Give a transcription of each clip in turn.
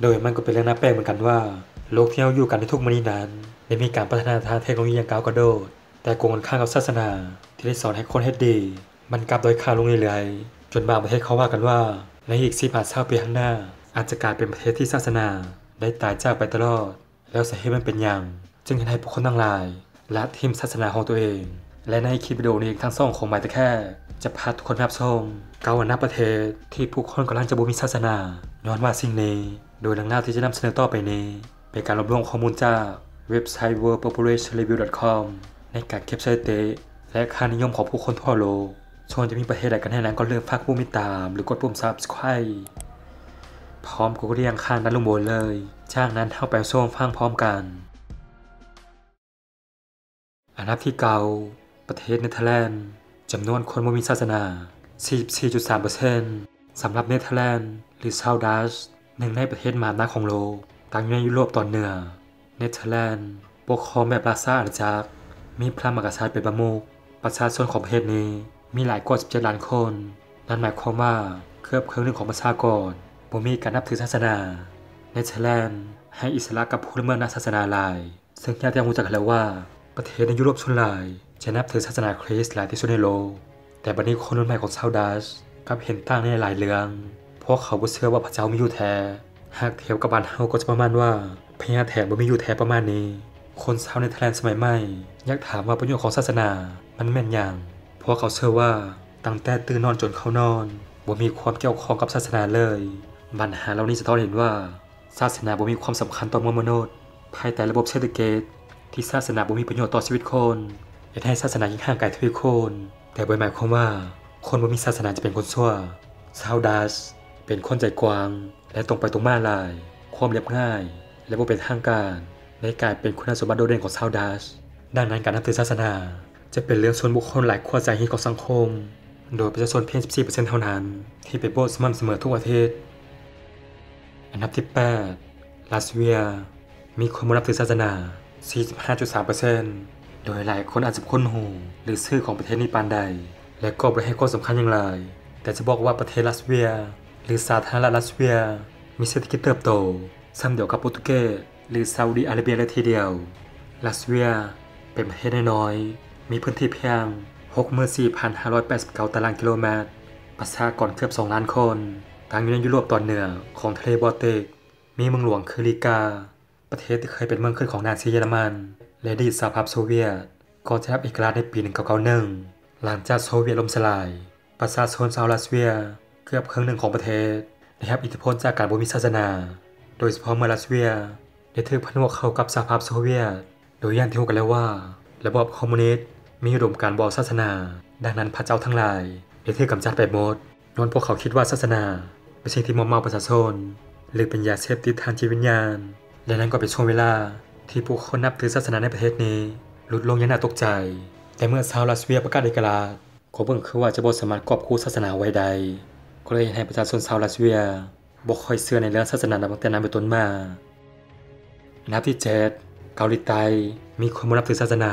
โดยมันก็เป็นเรื่องน่าแปลกเหมือนกันว่าโลกที่เราอยู่กันในทุกวันนี้นั้นได้มีการพัฒนาทางเทคโนโลยีอย่างก้าวกระโดดแต่กงกันข้ามกับศาสนาที่ได้สอนให้คนเฮ็ดดีมันกลับด้อยค่าลงเรื่อยๆจนบางประเทศเขาว่ากันว่าในอีก10-20 ปีข้างหน้าอาจจะกลายเป็นประเทศที่ศาสนาได้ตายจากไปตลอดแล้วสาเหตุมันเป็นอย่างจึงเห็นให้ผู้คนทั้งหลายละทิ้งศาสนาของตัวเองและในคลิปวิดีโอนี้ทั้งสองของไมค์ตะแค่จะพาทุกคนรับชม9 นับประเทศที่ผู้คนกำลังจะบ่มีศาสนาย้อนว่าสิ่งนี้โดยหนังหน้าที่จะนำเสนอต่อไปนี้เป็นการรวบรวมข้อมูลจากเว็บไซต์ worldpopulationreview.com ในการเก็บสถิติและค่านิยมของผู้คนทั่วโลกส่วนจะมีประเทศใดกันแน่นั้นก็เลือกฝากผู้ติดตามหรือกดปุ่ม Subscribe พร้อมกดเรียงข้างด้านลงบนเลยจากนั้นเข้าไปชมฟังพร้อมกันอันดับที่9ประเทศเนเธอร์แลนด์จำนวนคนบ่มีศาสนา 44.3% สำหรับเนเธอร์แลนด์หรือชาวดัชหนึ่งในประเทศมหาอำนาจของโลกตั้งอยู่ในยุโรปตอนเหนือเนเธอร์แลนด์ปกครองแบบราชาอาณาจักรมีพระมหากษัตริย์เป็นประมุขประชาชนของประเทศนี้มีหลายกว่า17 ล้านคนนั่นหมายความว่าเกือบครึ่งหนึ่งของประชากรบ่มีการนับถือศาสนาเนเธอร์แลนด์ให้อิสระกับผู้ละเมิดศาสนาหลายซึ่งญาติยังรู้จักกันแล้วว่าประเทศในยุโรปส่วนใหญ่จะนับถือศาสนาคริสต์หลายที่สุดในโลกแต่บัดนี้คนรุ่นใหม่ของชาวดัชกลับเห็นต่างในหลายเรื่องเพราะเขาบ่เชื่อว่าพระเจ้ามีอยู่แท้หากเทียบกับบ้านเฮาก็จะประมาณว่าพญาแถนบ่มีอยู่แท้ประมาณนี้คนชาวเนเธอร์แลนด์สมัยใหม่อยากถามว่าประโยชน์ของศาสนามันแม่นหยังเพราะเขาเชื่อว่าตั้งแต่ตื่นนอนจนเข้านอนบ่มีความเกี่ยวข้องกับศาสนาเลยปัญหาเหล่านี้สะท้อนเห็นว่าศาสนาบ่มีความสำคัญต่อมวลมนุษย์ภายใต้ระบบเศรษฐกิจที่ศาสนาบ่มีประโยชน์ต่อชีวิตคนเฮ็ดให้ศาสนายิ่งห่างไกลทวีคนแต่บ่หมายความว่าคนบ่มีศาสนาจะเป็นคนชั่วชาวดัชเป็นคนใจกว้างและตรงไปตรงมาหลายความเรียบง่ายและบ่เป็นทางการได้กลายเป็นคุณสมบัติโดดเด่นของชาวดัชดังนั้นการนับถือศาสนาจะเป็นเรื่องส่วนบุคคลหลายขั้วสาเหตุของสังคมโดยประชาชนเพียง 14% เท่านั้นที่ไปโบสถ์สม่ำเสมอทุกอาทิตย์อันดับที่8รัสเซียมีคนบ่นับถือศาสนา 45.3% โดยหลายคนอาจจะคุ้นหูหรือชื่อของประเทศนี้ปานใดและก็บ่ให้ความสำคัญอย่างไรแต่จะบอกว่าประเทศรัสเซียหรือสาธารณรัฐรัสเซียมีเศรษฐกิจเติบโตซ้ำเดียวกับโปรตุเกสหรือซาอุดิอาระเบียเลยทีเดียวรัสเซียเป็นประเทศน้อยๆมีพื้นที่เพียง 64,589 ตารางกิโลเมตรประชากรเกือบ 2 ล้านคนตั้งอยู่ในยุโรปตอนเหนือของทะเลบอลติกมีเมืองหลวงคือริกาประเทศที่เคยเป็นเมืองขึ้นของนาซีเยอรมันและอดีตสหภาพโซเวียตก่อนจะรับเอกราชในปี 1991 หลังจากโซเวียตล่มสลายประชาชนชาวรัสเซียเกือบครึ่งหนึ่งของประเทศได้รับอิทธิพลจากการบ่มีศาสนาโดยเฉพาะเมื่อรัสเซียได้ถูกผนวกเข้ากับสหภาพโซเวียตโดยอย่างที่รู้กันแล้วว่าระบอบคอมมิวนิสต์มีอุดมการณ์บ่ศาสนาดังนั้นพระเจ้าทั้งหลายได้ถูกกำจัดไปหมดโดยพวกเขาคิดว่าศาสนาเป็นสิ่งที่มอมเมาประชาชนหรือเป็นยาเสพติดทางจิตวิญญาณและนั้นก็เป็นช่วงเวลาที่ผู้คนนับถือศาสนาในประเทศนี้ลดลงอย่างน่าตกใจแต่เมื่อชาวรัสเซียประกาศเอกราชก็เบิ่งคือว่าจะบ่สามารถกอบกู้ศาสนาไว้ใดก็เลยให้ประชาชนชาวรัสเซียบ่ค่อยเชื่อในเรื่องศาสนาตั้งแต่นั้นเป็นต้นมาอันดับที่7เกาหลีใต้มีคนบ่นับถือศาสนา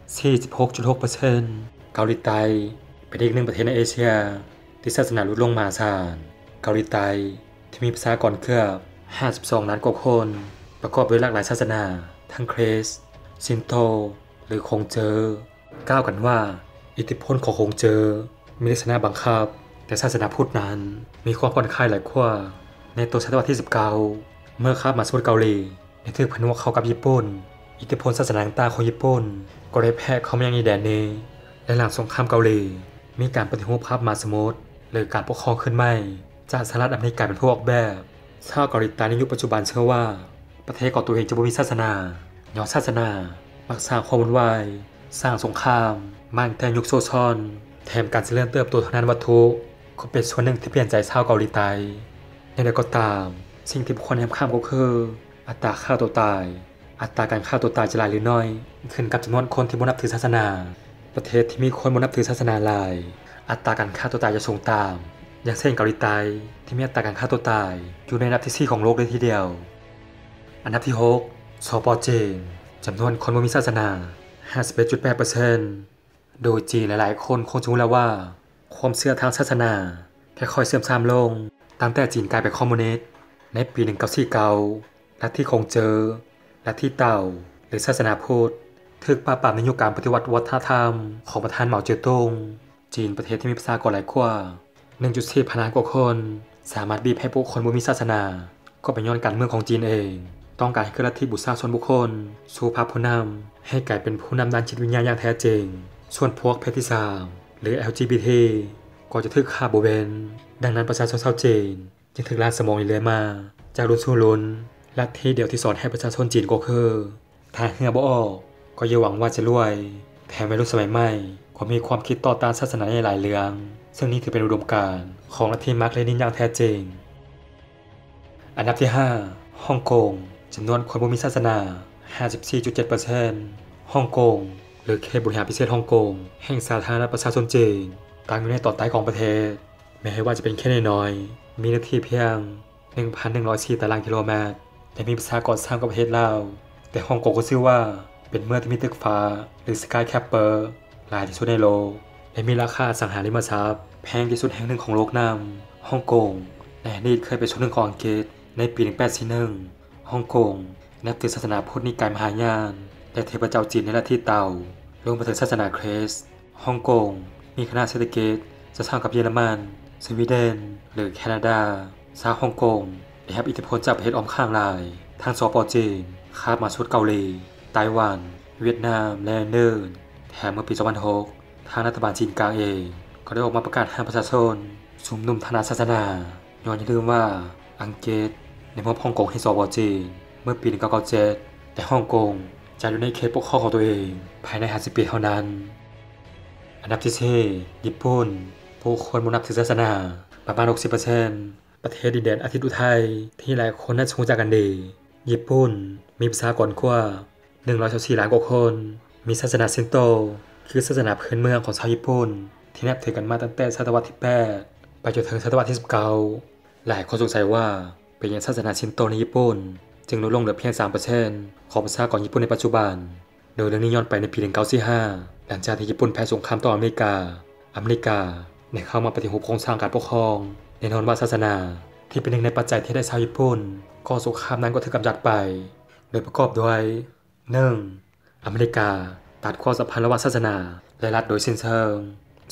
46.6% เกาหลีใต้เป็นอีกหนึ่งประเทศในเอเชียที่ศาสนาลดลงมหาศาลเกาหลีใต้ที่มีประชากรเกือบ52 ล้านกว่าคนประกอบด้วยหลากหลายศาสนาทั้งคริสต์ชินโตหรือคงเจอกล่าวกันว่าอิทธิพลของคงเจอมีลักษณะบังคับแต่ศาสนาพุทธนั้นมีความผ่อนคลายหลายขั้วในตัวศตวรรษที่ 19 เมื่อคาบมาสมุทรเกาหลีได้ถูกผนวกเข้ากับญี่ปุ่นอิทธิพลศาสนาต่างๆของญี่ปุ่นก็ได้แพร่เข้ามายังดินแดนนี้และหลังสงครามเกาหลีมีการปฏิรูปภาพมหาสมุทรหรือการปกครองขึ้นใหม่จากสหรัฐอเมริกาเป็นผู้ออกแบบชาวเกาหลีใต้ในยุคปัจจุบันเชื่อว่าประเทศของตัวเองจะบ่มีศาสนาย้อนศาสนามักสร้างความวุ่นวายสร้างสงครามมั่งแต่ยุคโซชอนแถมการเจริญเติบโตทางด้านวัตถุก็เป็นส่วนหนึ่งที่เปลี่ยนใจชาวเกาหลีใต้อย่างไรก็ตามสิ่งที่ผู้คนแฮมข้ามก็คืออัตราฆ่าตัวตายอัตราการฆ่าตัวตายจะหลายหรือน้อยขึ้นกับจำนวนคนที่บ่นับถือศาสนาประเทศที่มีคนบ่นับถือศาสนาหลายอัตราการฆ่าตัวตายจะสูงตามอย่างเช่นเกาหลีใต้ที่มีอัตราการฆ่าตัวตายอยู่ในอันดับที่4ของโลกเลยทีเดียวอันดับที่6สป.จีนจำนวนคนบ่มีศาสนา 51.8% โดยจีนหลายๆคนคงจะรู้แล้วว่าความเชื่อทางศาสนาค่อยๆเสื่อมทรามลงตั้งแต่จีนกลายเป็นคอมมิวนิสต์ในปี1949ลัทธิคงเจอลัทธิเต่าหรือศาสนาพุทธถูกปราบปรามในยุคการปฏิวัติวัฒนธรรมของประธานเหมาเจ๋อตงจีนประเทศที่มีประชากรหลายกว่า 1.4 พันล้านกว่าคนสามารถบีบให้ผู้คนบ่มีศาสนาก็เป็นย้อนการเมืองของจีนเองต้องการให้เกิดลัทธิบูชาส่วนบุคคลสู่ภาพผู้นำให้กลายเป็นผู้นำด้านจิตวิญญาณอย่างแท้จริงส่วนพวกเพศที่3หรือ LGBT ก็จะถูกฆ่าบ่เว้นดังนั้นประชาชนชาวจีนจึงถูกล้าสมองเรื่อยมาจากรุ่นสู่รุ่นลัทธิเดียวที่สอนให้ประชาชนจีนก็คือถ้าเหือบ่ออกก็อย่าหวังว่าจะรวยแถมวัยรุ่นสมัยใหม่ก็มีความคิดต่อต้านศาสนาในหลายเรื่องซึ่งนี่ถือเป็นอุดมการณ์ของลัทธิมาร์กเลนินอย่างแท้จริงอันดับที่5ฮ่องกงจำนวนคนบ่มีศาสนา 54.7% ฮ่องกงหรือเขตบริหารพิเศษฮ่องกงแห่งสาธารณรัฐประชาชนจีนตั้งอยู่ในตอนใต้ของประเทศแม้ว่าจะเป็นแค่น้อยๆมีเนื้อที่เพียง 1,104 ตารางกิโลเมตรและมีประชากรสร้างกับประเทศลาวแต่ฮ่องกงก็ชื่อว่าเป็นเมืองที่มีตึกฟ้าหรือสกายแคปเปอร์หลายที่สุดในโลกและมีราคาสังหาริมทรัพย์แพงที่สุดแห่งหนึ่งของโลกนำฮ่องกงในอดีตเคยเป็นส่วนหนึ่งของอังกฤษในปี 1841 ฮ่องกงนับถือศาสนาพุทธนิกายมหายานและเทพเจ้าจีนในลัทธิเต่ารวมไปถึงศาสนาคริสต์ฮ่องกงมีขนาดเศรษฐกิจจะเท่ากับเยอรมันสวีเดนหรือแคนาดาชาวฮ่องกงได้รับอิทธิพลจากประเทศอ้อมข้างหลายทางสป.จีนคาบมาสุดเกาหลีไต้หวันเวียดนามและเนเธอร์แลนด์แถมเมื่อปี 2006 ทางรัฐบาลจีนกลางเองก็ได้ออกมาประกาศห้ามประชาชนชุมนุมทางศาสนาย้อนอย่าลืมว่าอังกฤษได้มอบฮ่องกงให้สป.จีนเมื่อปี 1997 แต่ฮ่องกงจะอยู่ในเขตปกครองของตัวเองภายใน 50 ปีเท่านั้นอันดับที่4ญี่ปุ่นผู้คนนับถือศาสนาประมาณ 60% ประเทศดินแดนอาทิตย์อุทัยที่หลายคนน่าจะรู้จักกันดีญี่ปุ่นมีประชากรกว่า124 ล้านกว่าคนมีศาสนาชินโตคือศาสนาพื้นเมืองของชาวญี่ปุ่นที่นับถือกันมาตั้งแต่ศตวรรษที่ 8 ไปจนถึงศตวรรษที่ 19 หลายคนสงสัยว่าเป็นอย่างศาสนาชินโตในญี่ปุ่นจึงลดลงเหลือเพียง 3% ของประชากรญี่ปุ่นในปัจจุบันโดยเรื่องนี้ย้อนไปในปี 1945 หลังจากที่ญี่ปุ่นแพ้สงครามต่ออเมริกาได้เข้ามาปฏิรูปโครงสร้างการปกครองแน่นอนว่าศาสนาที่เป็นหนึ่งในปัจจัยที่ได้ชาวญี่ปุ่นก่อสงครามนั้นก็ถูกกำจัดไปโดยประกอบด้วย 1. อเมริกาตัดความสัมพันธ์ระหว่างศาสนาและรัฐโดยสิ้นเชิง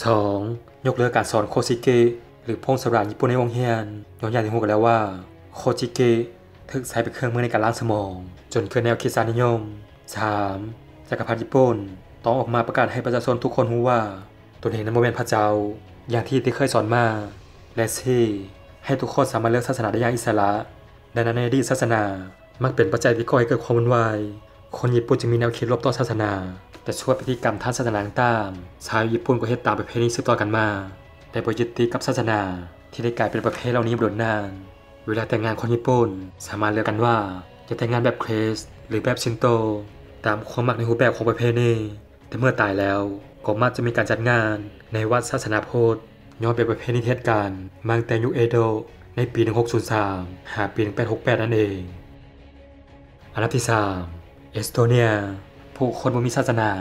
2. ยกเลิกการสอนโคชิเกะหรือพงศาวดารญี่ปุ่นในโรงเรียนย้อนอย่างที่รู้กันแล้วว่าโคชิเกะถูกใช้เป็นเครื่องมือในการล้างสมองจนเกิดแนวคิดสารนิยม 3. จักรพรรดิญี่ปุ่นต้องออกมาประกาศให้ประชาชนทุกคนรู้ว่าตนเองนั้นบ่แม่นพระเจ้าอย่างที่เคยสอนมาและ 4. ให้ทุกคนสามารถเลือกศาสนาได้อย่างอิสระดังนั้นในอดีตศาสนามักเป็นปัจจัยที่ก่อให้เกิดความวุ่นวายคนญี่ปุ่นจึงมีแนวคิดลบต่อศาสนาแต่ช่วยพิธีกรรมทางศาสนาต่างๆชาวญี่ปุ่นก็เฮ็ดตามประเพณีสืบต่อกันมาแต่บ่ยึดติดกับศาสนาที่ได้กลายเป็นประเพณีเหล่านี้มาโดยนานเวลาแต่งงานคนญี่ปุ่นสามารถเลือกกันว่าจะแต่งงานแบบคริสต์หรือแบบชินโตตามความมักในรูปแบบของประเพณีแต่เมื่อตายแล้วก็มักจะมีการจัดงานในวัดศาสนาพุทธย้อนไปประเพณีเทศกาลมาตั้งแต่ยุคเอโดะในปี 1603 หาปี 1868 นั่นเองอันดับที่ 3 เอสโตเนียผู้คนบ่มีศาสนา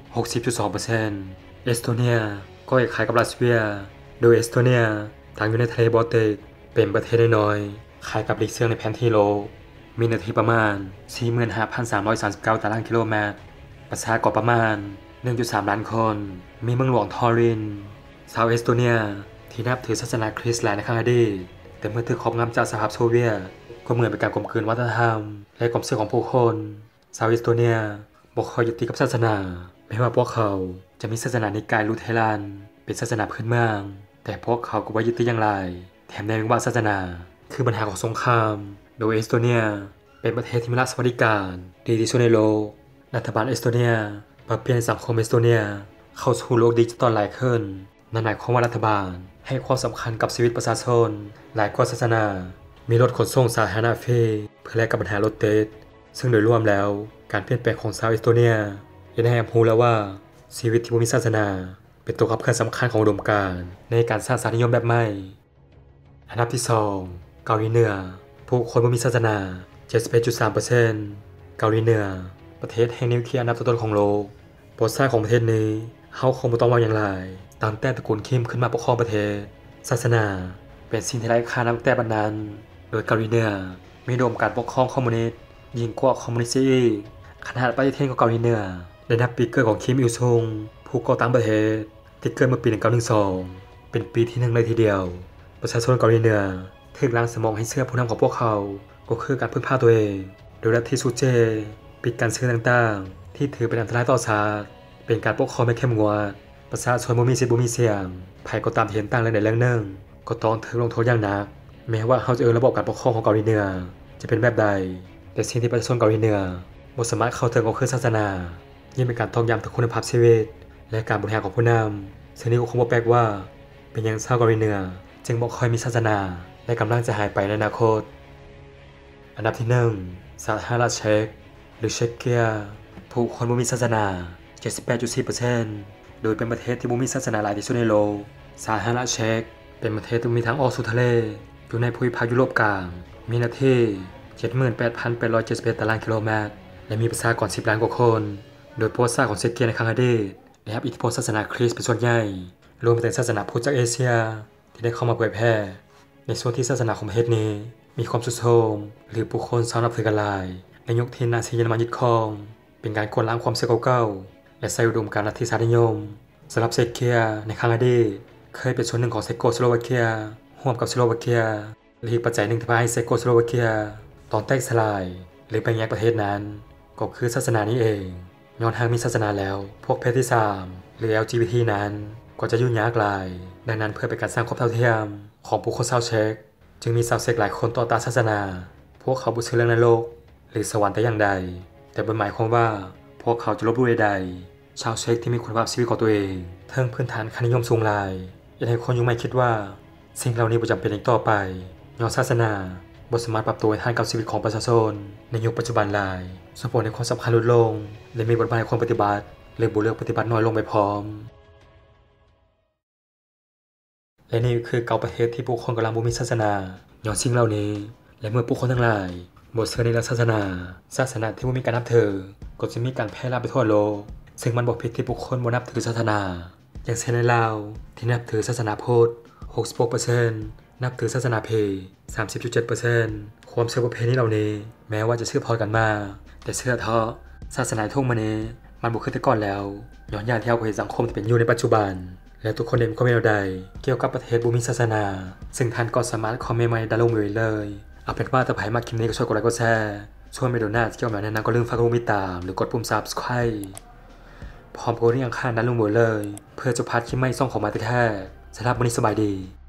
60.2% เอสโตเนียก็คล้ายกับรัสเซียโดยเอสโตเนียตั้งอยู่ในทะเลบอลติกเป็นประเทศน้อยๆคล้ายกับลิกเซียงในแผนที่โลกมีเนื้อที่ประมาณ 45,339 ตารางกิโลเมตรประชากรประมาณ 1.3 ล้านคนมีเมืองหลวงทอรินชาวเอสโตเนียที่นับถือศาสนาคริสต์หลายในครั้งอดีตแต่เมื่อถูกครอบงำจากสหภาพโซเวียตก็เหมือนเป็นการกลมกลืนวัฒนธรรมและความเชื่อของผู้คนชาวเอสโตเนียบ่ค่อยยึดติดกับศาสนาไม่ว่าพวกเขาจะมีศาสนานิกายลูเทรันเป็นศาสนาพื้นเมืองแต่พวกเขาก็บ่ยึดติดอย่างไรแถมในเรื่องว่าศาสนาคือปัญหาของสงครามโดยเอสโตเนียเป็นประเทศที่มีรัฐสวัสดิการดีที่สุดในโลกรัฐบาลเอสโตเนียปรับเปลี่ยนสังคมเอสโตเนียเข้าสู่โลกดิจิทัลหลายขึ้นนั่นหมายความว่ารัฐบาลให้ความสำคัญกับชีวิตประชาชนหลายกว่าศาสนามีรถขนส่งสาธารณะฟรีเพื่อแลกกับปัญหารถติดซึ่งโดยรวมแล้วการเปลี่ยนแปลงของชาวเอสโตเนียยังให้รู้แล้วว่าชีวิตที่บ่มีศาสนาเป็นตัวขับเคลื่อนสำคัญของอุดมการณ์ในการสร้างสาธารณนิยมแบบใหม่อันดับที่ 2 เกาหลีเหนือผู้คนบ่มีศาสนา 71.3% เกาหลีเหนือประเทศแห่งนิวเคลียร์อันดับต้นๆของโลกประวัติศาสตร์ของประเทศนี้เฮาคงบ่ต้องว่าอย่างไรตั้งแต่ตระกูลคิมขึ้นมาปกครองประเทศศาสนาเป็นสิ่งที่ไร้ค่านับแต่บัดนั้นโดยเกาหลีเหนือมีอุดมการณ์ปกครองคอมมิวนิสต์ยิ่งกว่าคอมมิวนิสต์อีกขนาดปฏิเทศของเกาหลีเหนือได้นับปีเกิดของคิมอิลซุงผู้ก่อตั้งประเทศที่เกิดเมื่อปี1912เป็นปีที่1เลยทีเดียวประชาชนเกาหลีเหนือถูกล้างสมองให้เชื่อผู้นำของพวกเขาก็คือการพึ่งพาตัวเองโดยลัทธิซูเจปิดการซื้อต่างๆที่ถือเป็นอันตรายต่อชาติเป็นการปกครองไม่เข้มงวดประชาชนบ่มีสิทธิ์บ่มีเสียงใครก็ตามที่เห็นต่างเรื่องใดเรื่องหนึ่งก็ต้องถูกลงโทษอย่างหนักแม้ว่าเขาจะระบบการปกครองของเกาหลีเหนือจะเป็นแบบใดแต่สิ่งที่ประชาชนเกาหลีเหนือบ่สามารถเข้าถึงก็คือศาสนายิ่งเป็นการตอกย้ำถึงคุณภาพชีวิตและการบริหารของผู้นำซึ่งนี่ก็คงบ่แปลกว่าเป็นอย่างชาวเกาหลีเหนือจึงบ่ค่อยมีศาสนาและกำลังจะหายไปในอนาคตอันดับที่1สาธารณรัฐเช็กหรือเช็กเกียผู้คนบ่มีศาสนา 78.4% โดยเป็นประเทศที่บ่มีศาสนาหลายที่สุดในโลกสาธารณรัฐเช็กเป็นประเทศที่มีทางออกสู่ทะเลอยู่ในภูมิภาคยุโรปกลางมีเนื้อที่ 78,871 ตารางกิโลเมตรและมีประชากร10 ล้านกว่าคนโดยประวัติศาสตร์ของเช็กเกียในครั้งอดีตได้รับอิทธิพลศาสนาคริสต์เป็นส่วนใหญ่รวมไปถึงศาสนาพุทธจากเอเชียที่ได้เข้ามาเผยแพร่ในส่วนที่ศาสนาของประเทศนี้มีความสุดโทรมหรือผู้คนชอบนับถือกันหลายในยุคที่นาซีเยอรมันยึดครองเป็นการกดล้างความเชื่อเก่าๆและใส่อุดมการณ์ลัทธิชาตินิยมสำหรับเช็กเกียในครั้งอดีตเคยเป็นส่วนหนึ่งของเชโกสโลวาเกียร่วมกับสโลวาเกียและอีกปัจจัยหนึ่งที่พาให้เชโกสโลวาเกียตอนแตกสลายหรือแบ่งแยกประเทศนั้นก็คือศาสนานี้เองย้อนหากมีศาสนาแล้วพวกเพศที่3หรือ LGBT นั้นก็จะยุ่งยากหลายดังนั้นเพื่อเป็นการสร้างความเท่าเทียมของผู้คนชาวเช็กจึงมีชาวเช็กหลายคนต่อต้านศาสนาพวกเขาบ่เชื่อเรื่องนรกหรือสวรรค์แต่อย่างใดแต่บ่หมายความว่าพวกเขาจะลบหลู่ใดๆชาวเช็กที่มีคุณภาพชีวิตของตัวเองเทิงพื้นฐานค่านิยมสูงหลายอยากให้คนยุคใหม่คิดว่าสิ่งเหล่านี้บ่จำเป็นอีกต่อไปย้อนศาสนาบ่สามารถปรับตัวให้ทันกับชีวิตของประชาชนในยุคปัจจุบันหลายส่งผลให้ความสำคัญลดลงและมีบทบาทในคนปฏิบัติหรือบ่เลือกปฏิบัติน้อยลงไปพร้อมและนี่คือ9ประเทศที่ผู้คนกำลังบ่มีศาสนาย้อนสิ่งเหล่านี้และเมื่อผู้คนทั้งหลายบ่เชื่อในศาสนาที่บ่มีการนับถือก็จะมีการแพร่ระบาดไปทั่วโลกซึ่งมันบ่ผิดที่ผู้คนบ่นับถือศาสนาอย่างเช่นในลาวที่นับถือศาสนาพุทธ 66% นับถือศาสนาเพศ 30.7% ความเชื่อประเพณีเหล่านี้แม้ว่าจะสืบทอดกันมาแต่เชื่อเถาะศาสนาทุ่งมานี้มันบ่คือแต่ก่อนแล้วย้อนอย่างที่เราเห็นสังคมที่เป็นอยู่ในปัจจุบันและทุกคนเห็นความเป็นใดเกี่ยวกับประเทศบ่มีศาสนาซึ่งท่านก็สามารถคอมเมนต์มาได้ลงมือเลยเอาเป็นว่าถ้าใครมาคลิปนี้ก็ช่วยกดไลค์กดแชร์ช่วยไม่โดนหน้าเกี่ยวกับนั้นก็ลืมฝากกดติดตามหรือกดปุ่ม Subscribe พร้อมกดเรียงข้างด้านลงมือเลยเพื่อจะพลาดคลิปใหม่ส่งของมาแท้ๆสำหรับวันนี้สบายดี